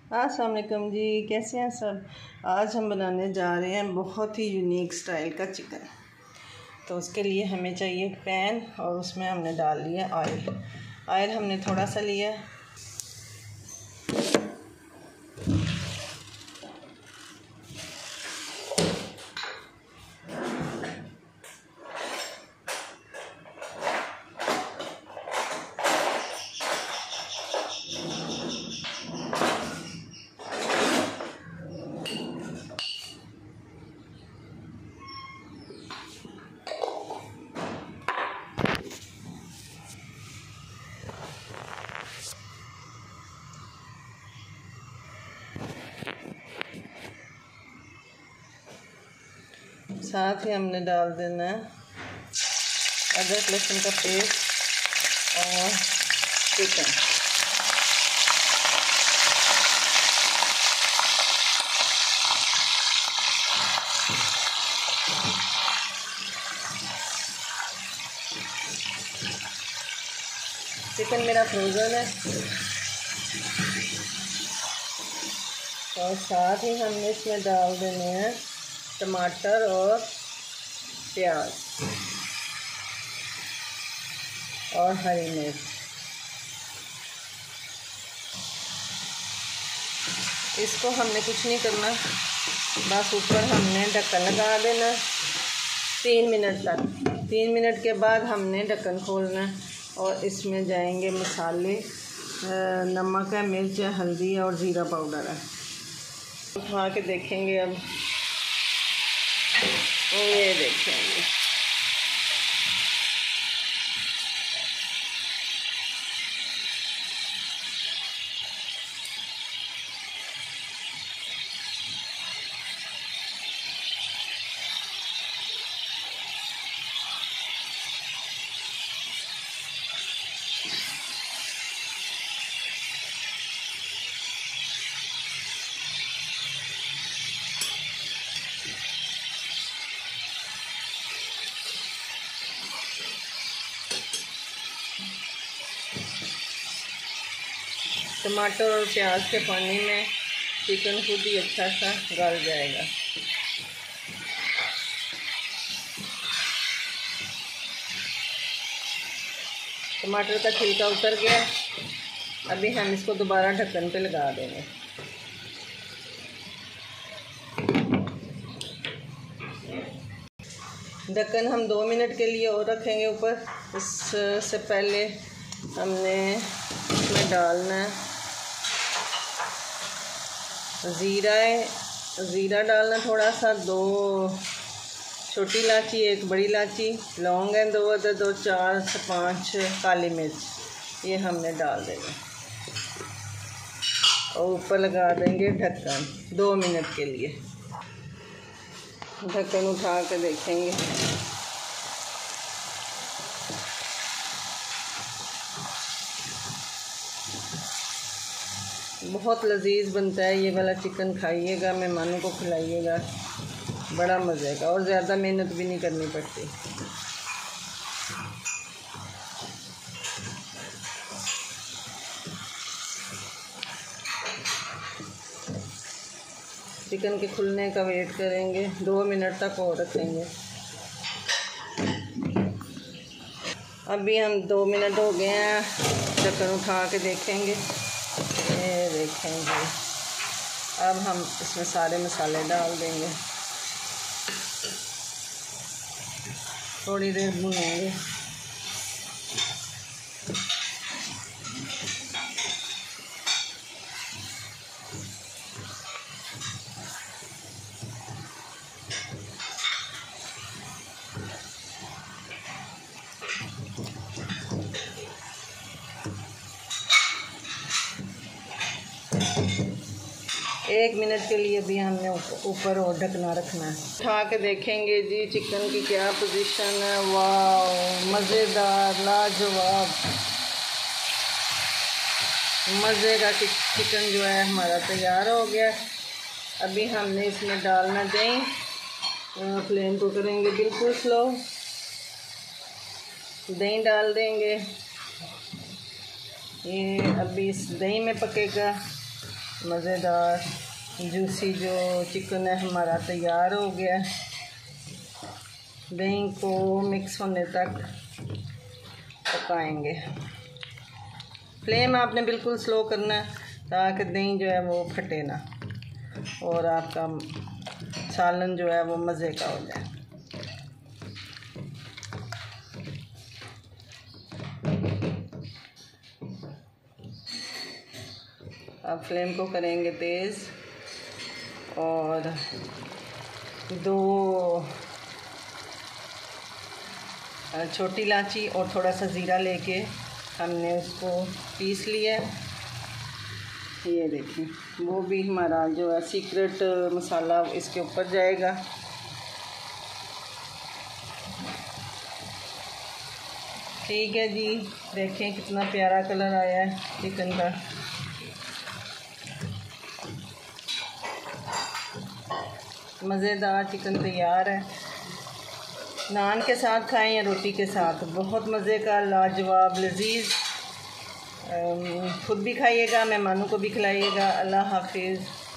अस्सलाम वालेकुम जी, कैसे हैं सब। आज हम बनाने जा रहे हैं बहुत ही यूनिक स्टाइल का चिकन। तो उसके लिए हमें चाहिए पैन और उसमें हमने डाल लिया ऑयल। ऑयल हमने थोड़ा सा लिया। साथ ही हमने डाल देना है अदरक लहसुन का पेस्ट और चिकन। चिकन मेरा फ्रोज़न है और साथ ही हमने इसमें डाल देने हैं टमाटर और प्याज और हरी मिर्च। इसको हमने कुछ नहीं करना, बस ऊपर हमने ढक्कन लगा देना 3 मिनट तक। 3 मिनट के बाद हमने ढक्कन खोलना और इसमें जाएंगे मसाले। नमक है, मिर्च है, हल्दी और ज़ीरा पाउडर है। उठा के देखेंगे अब, ये देखेंगे टमाटर और प्याज के पानी में चिकन खुद ही अच्छा सा गल जाएगा। टमाटर का छिलका उतर गया। अभी हम इसको दोबारा ढक्कन पे लगा देंगे। ढक्कन हम 2 मिनट के लिए और रखेंगे ऊपर। इससे पहले हमने इसमें डालना है ज़ीरा डालना थोड़ा सा, 2 छोटी इलायची, 1 बड़ी इलायची, लौंग है 2 अदद और 4 से 5 काली मिर्च, ये हमने डाल देंगे और ऊपर लगा देंगे ढक्कन 2 मिनट के लिए। ढक्कन उठा के देखेंगे, बहुत लजीज बनता है ये वाला चिकन। खाइएगा, मेहमानों को खिलाइएगा, बड़ा मज़े का और ज़्यादा मेहनत भी नहीं करनी पड़ती। चिकन के खुलने का वेट करेंगे, 2 मिनट तक और रखेंगे। अभी हम 2 मिनट हो गए हैं, ढक्कन उठा के देखेंगे, ये देखेंगे। अब हम इसमें सारे मसाले डाल देंगे, थोड़ी देर भूनेंगे। एक मिनट के लिए भी हमने ऊपर और ढकना रखना है। उठा के देखेंगे जी चिकन की क्या पोजीशन है। वाह, मज़ेदार, लाजवाब, मज़े का चिकन जो है हमारा तैयार हो गया। अभी हमने इसमें डालना दही, फ्लेम को करेंगे बिल्कुल स्लो। दही डाल देंगे, ये अभी इस दही में पकेगा। मज़ेदार जूसी जो चिकन है हमारा तैयार हो गया। दही को मिक्स होने तक पकाएंगे। फ्लेम आपने बिल्कुल स्लो करना है ताकि दही जो है वो फटे ना और आपका सालन जो है वो मज़े का हो जाए। अब फ्लेम को करेंगे तेज़ और 2 छोटी इलायची और थोड़ा सा ज़ीरा लेके हमने उसको पीस लिया। ये देखिए वो भी हमारा जो है सीक्रेट मसाला इसके ऊपर जाएगा। ठीक है जी, देखें कितना प्यारा कलर आया है चिकन का। मज़ेदार चिकन तैयार है। नान के साथ खाएं या रोटी के साथ, बहुत मज़े का लाजवाब लजीज। खुद भी खाइएगा, मेहमानों को भी खिलाइएगा। अल्लाह हाफिज़।